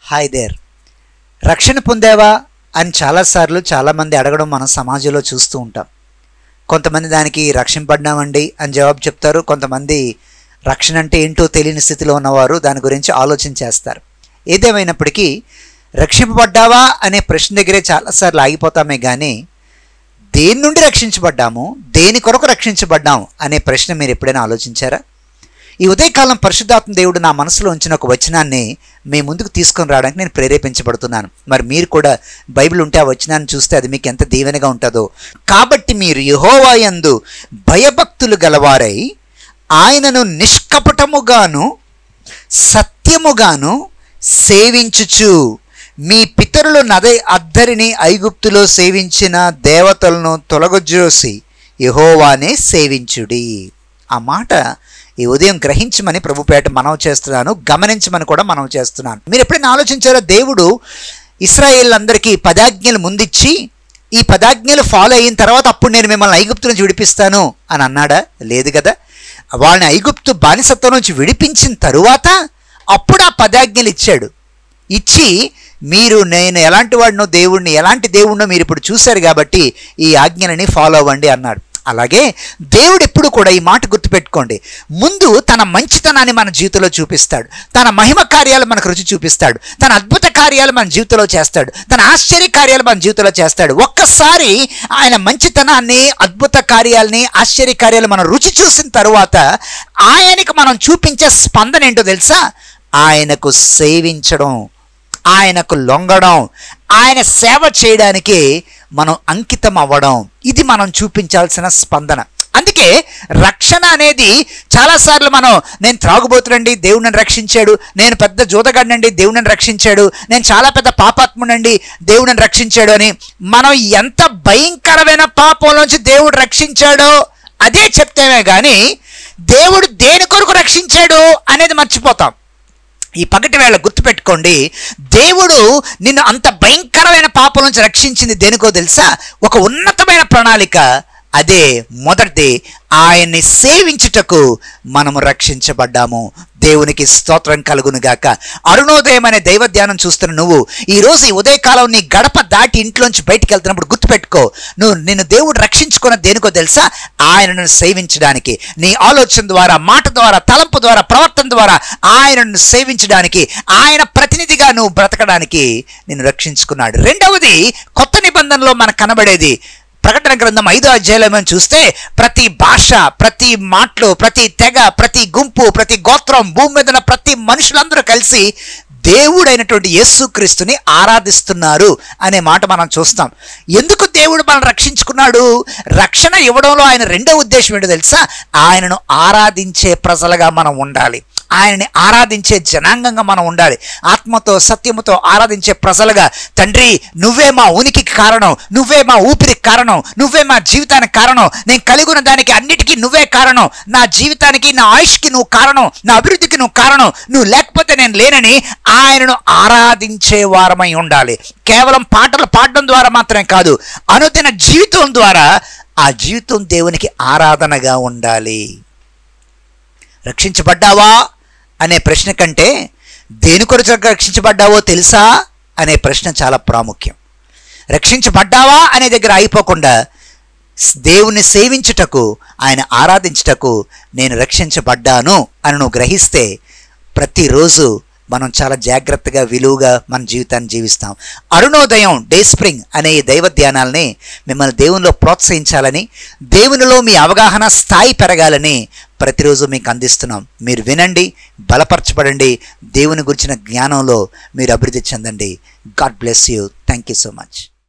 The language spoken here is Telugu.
Hi there. రక్షణ పొందావా అని చాలాసార్లు చాలామంది అడగడం మనం సమాజంలో చూస్తూ ఉంటాం. కొంతమంది దానికి రక్షింపడ్డామండి అని జవాబు చెప్తారు. కొంతమంది రక్షణ అంటే ఏంటో తెలియని స్థితిలో ఉన్నవారు దాని గురించి ఆలోచన చేస్తారు. ఏదేమైనప్పటికీ రక్షింపబడ్డావా అనే ప్రశ్న దగ్గరే చాలాసార్లు ఆగిపోతామే కానీ దేని నుండి రక్షించబడ్డాము, దేని కొరకు రక్షించబడ్డాము అనే ప్రశ్న మీరు ఎప్పుడైనా ఆలోచించారా? ఈ ఉదయకాలం పరిశుద్ధాత్మ దేవుడు నా మనసులో ఉంచిన ఒక వచనాన్ని మీ ముందుకు తీసుకొని రావడానికి నేను ప్రేరేపించబడుతున్నాను. మరి మీరు కూడా బైబిల్ ఉంటే ఆ వచనాన్ని చూస్తే అది మీకు ఎంత దీవెనగా ఉంటుందో. కాబట్టి మీరు యెహోవా యందు భయభక్తులు గలవారై ఆయనను నిష్కపటముగాను సత్యముగాను సేవించుచు మీ పితరులు అద్దరిని ఐగుప్తులో సేవించిన దేవతలను తొలగజోసి యెహోవానే సేవించుడి. ఆ మాట ఈ ఉదయం గ్రహించమని ప్రభుపేట మనవి చేస్తున్నాను, గమనించమని కూడా మనవి చేస్తున్నాను. మీరు ఎప్పుడైనా ఆలోచించారో దేవుడు ఇశ్రాయేలులందరికీ 10 ఆజ్ఞలు ముందిచ్చి ఈ 10 ఆజ్ఞలు ఫాలో అయిన తర్వాత అప్పుడు నేను మిమ్మల్ని ఐగుప్తు నుంచి విడిపిస్తాను అని అన్నాడా? లేదు కదా. వాళ్ళని ఐగుప్తు బానిసత్వం నుంచి విడిపించిన తరువాత అప్పుడు ఆ 10 ఆజ్ఞలు ఇచ్చాడు. ఇచ్చి మీరు నేను ఎలాంటి వాడినో దేవుణ్ణి ఎలాంటి దేవుణ్ణో మీరు ఇప్పుడు చూశారు కాబట్టి ఈ ఆజ్ఞలని ఫాలో అవ్వండి అన్నాడు. అలాగే దేవుడు ఎప్పుడు కూడా ఈ మాట గుర్తుపెట్టుకోండి, ముందు తన మంచితనాన్ని మన జీవితంలో చూపిస్తాడు, తన మహిమ కార్యాలు మనకు రుచి చూపిస్తాడు, తన అద్భుత కార్యాలు మన జీవితంలో చేస్తాడు, తన ఆశ్చర్య కార్యాలు మన జీవితంలో చేస్తాడు. ఒక్కసారి ఆయన మంచితనాన్ని, అద్భుత కార్యాలని, ఆశ్చర్య కార్యాలు మనం రుచి చూసిన తరువాత ఆయనకు మనం చూపించే స్పందన ఏంటో తెలుసా? ఆయనకు సేవించడం, ఆయనకు లొంగడం, ఆయన సేవ చేయడానికి మనం అంకితం అవ్వడం, ఇది మనం చూపించాల్సిన స్పందన. అందుకే రక్షణ అనేది చాలాసార్లు నేను త్రాగుబోతునండి దేవుడు నన్ను రక్షించాడు, నేను పెద్ద జూదగాడినండి దేవుడు నన్ను రక్షించాడు, నేను చాలా పెద్ద పాపాత్మునండి దేవుడు నన్ను రక్షించాడు అని మనం ఎంత భయంకరమైన పాపంలోంచి దేవుడు రక్షించాడో అదే చెప్తేమే కానీ దేవుడు దేని కొరకు రక్షించాడు అనేది మర్చిపోతాం. ఈ పగటి వేళ గుర్తుపెట్టుకోండి, దేవుడు నిన్ను అంత భయంకరమైన పాపం నుంచి రక్షించింది దేనికో తెలుసా? ఒక ఉన్నతమైన ప్రణాళిక. అదే మొదటిది, ఆయన్ని సేవించుటకు మనము రక్షించబడ్డాము. దేవునికి స్తోత్రం కలుగును గాక. అరుణోదయం అనే దైవ ధ్యానం చూస్తున్న నువ్వు ఈరోజు ఈ ఉదయకాలం నీ గడప దాటి ఇంట్లోంచి బయటికి వెళ్తున్నప్పుడు గుర్తుపెట్టుకో, నిన్ను దేవుడు రక్షించుకున్న దేనికో తెలుసా? ఆయనను సేవించడానికి. నీ ఆలోచన ద్వారా, మాట ద్వారా, తలంపు ద్వారా, ప్రవర్తన ద్వారా ఆయనను సేవించడానికి, ఆయన ప్రతినిధిగా నువ్వు బ్రతకడానికి నిన్ను రక్షించుకున్నాడు. రెండవది, కొత్త నిబంధనలో మనకు కనబడేది ప్రకటన గ్రంథం 5వ అధ్యాయంలో మనం చూస్తే ప్రతి భాష, ప్రతి మాటలు, ప్రతి తెగ, ప్రతి గుంపు, ప్రతి గోత్రం, భూమి మీద ఉన్న ప్రతి మనుషులందరూ కలిసి దేవుడైనటువంటి యేసుక్రీస్తుని ఆరాధిస్తున్నారు అనే మాట మనం చూస్తాం. ఎందుకు దేవుడు మనం రక్షించుకున్నాడు? రక్షణ ఇవ్వడంలో ఆయన రెండో ఉద్దేశం ఏంటో తెలుసా? ఆయనను ఆరాధించే ప్రజలుగా మనం ఉండాలి, ఆయనని ఆరాధించే జనాంగంగా మనం ఉండాలి. ఆత్మతో సత్యముతో ఆరాధించే ప్రజలుగా, తండ్రి నువ్వే మా ఉనికికి కారణం, నువ్వే మా ఊపిరికి కారణం, నువ్వే మా జీవితానికి కారణం, నేను కలిగి ఉన్న దానికి అన్నిటికీ నువ్వే కారణం, నా జీవితానికి, నా ఆయుష్కి నువ్వు కారణం, నా అభివృద్ధికి నువ్వు కారణం, నువ్వు లేకపోతే నేను లేనని ఆయనను ఆరాధించే వారమై ఉండాలి. కేవలం పాటలు పాడడం ద్వారా మాత్రమే కాదు, అనుదిన జీవితం ద్వారా ఆ జీవితం దేవునికి ఆరాధనగా ఉండాలి. రక్షించబడ్డావా అనే ప్రశ్న కంటే దేని కొరకు రక్షించబడ్డావో తెలుసా అనే ప్రశ్న చాలా ప్రాముఖ్యం. రక్షించబడ్డావా అనే దగ్గర అయిపోకుండా దేవుణ్ణి సేవించుటకు, ఆయన ఆరాధించుటకు నేను రక్షించబడ్డాను అని నువ్వు గ్రహిస్తే ప్రతిరోజు మనం చాలా జాగ్రత్తగా, విలువగా మన జీవితాన్ని జీవిస్తాం. అరుణోదయం, డే స్ప్రింగ్ అనే ఈ దైవ ధ్యానాలని మిమ్మల్ని దేవునిలో ప్రోత్సహించాలని, దేవునిలో మీ అవగాహన స్థాయి పెరగాలని ప్రతిరోజు మీకు అందిస్తున్నాం. మీరు వినండి, బలపరచబడండి, దేవుని గురించిన జ్ఞానంలో మీరు అభివృద్ధి చెందండి. God bless you. Thank you so much.